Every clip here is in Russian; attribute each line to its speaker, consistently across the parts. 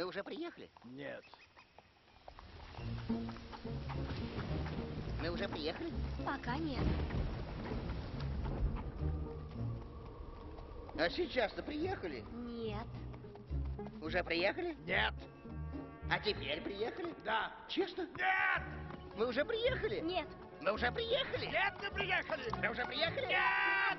Speaker 1: Мы уже приехали?
Speaker 2: Нет.
Speaker 1: Мы уже приехали?
Speaker 3: Пока нет.
Speaker 1: А сейчас-то приехали?
Speaker 3: Нет.
Speaker 1: Уже приехали?
Speaker 2: Нет.
Speaker 1: А теперь приехали?
Speaker 2: Да.
Speaker 1: Честно?
Speaker 2: Нет.
Speaker 1: Мы уже приехали?
Speaker 3: Нет.
Speaker 1: Мы уже приехали?
Speaker 2: Нет, мы приехали.
Speaker 1: Мы уже приехали?
Speaker 2: Нет.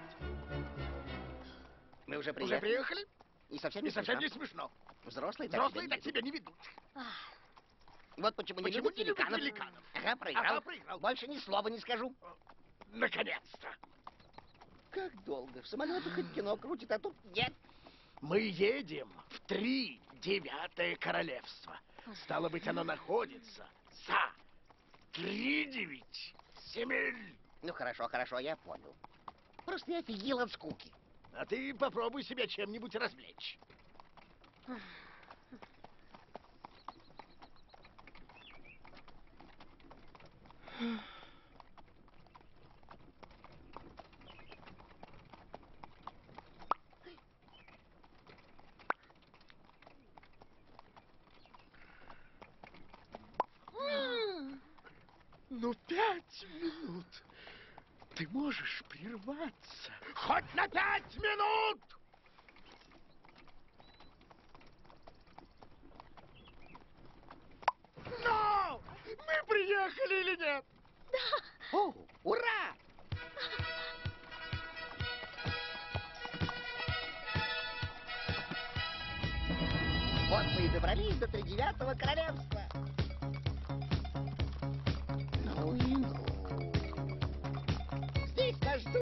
Speaker 1: Мы уже приехали?
Speaker 2: Уже приехали?
Speaker 1: И совсем
Speaker 2: И
Speaker 1: не
Speaker 2: совсем не
Speaker 1: смешно.
Speaker 2: смешно.
Speaker 1: Взрослые
Speaker 2: Взрослые
Speaker 1: так
Speaker 2: так себя не ведут.
Speaker 3: Ах,
Speaker 1: Вот почему не
Speaker 2: Почему
Speaker 1: любят
Speaker 2: не любят
Speaker 1: великанов.
Speaker 2: великанов?
Speaker 1: Ага, проиграл.
Speaker 2: Ага, проиграл.
Speaker 1: Больше ни слова не скажу.
Speaker 2: Наконец-то.
Speaker 1: Как долго? В самолетах хоть кино крутит, а тут нет.
Speaker 2: Мы едем в 3-9 королевство. Стало быть, оно находится за 3-9 земель.
Speaker 1: Ну, хорошо, хорошо, я понял. Просто я офигел от скуки.
Speaker 2: А ты попробуй себя чем-нибудь развлечь. Ну, 5 минут. Ты можешь прерваться. Хоть на 5 минут! Но! Мы приехали или нет?
Speaker 1: О, ура! Вот мы и добрались до 3-9 королевства.